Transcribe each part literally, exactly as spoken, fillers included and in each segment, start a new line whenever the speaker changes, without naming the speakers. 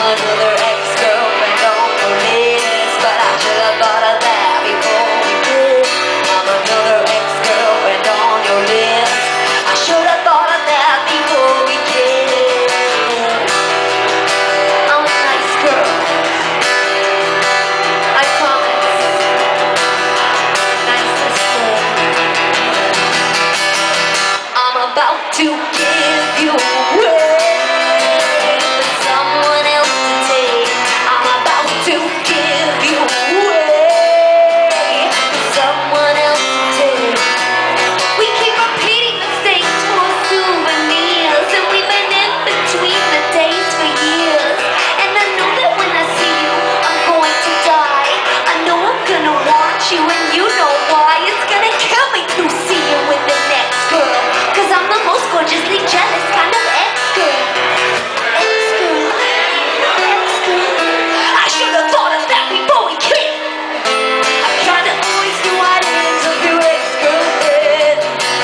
another ex-girlfriend on the list, but I should have thought of that before we kissed. I'm another ex-girlfriend on your list. I should have thought of that before we kissed. I'm a nice girl, I promise. Nice to say. I'm about to give you away. Gorgeously jealous kind of ex-girl. Ex-girl. Ex-girl. I should have thought of that before we kissed. I kinda always knew I'd end up your ex-girlfriend.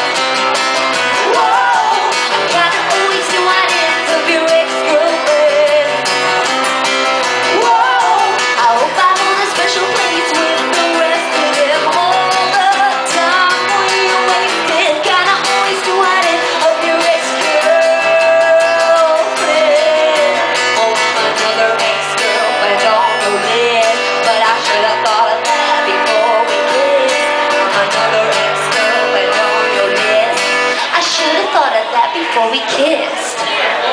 Whoa. I kinda always knew I'd end up your ex-girlfriend. Whoa. I hope I hold a special place with the rest of them all the time when you wasted. Kinda always knew I'd end up your before we kissed.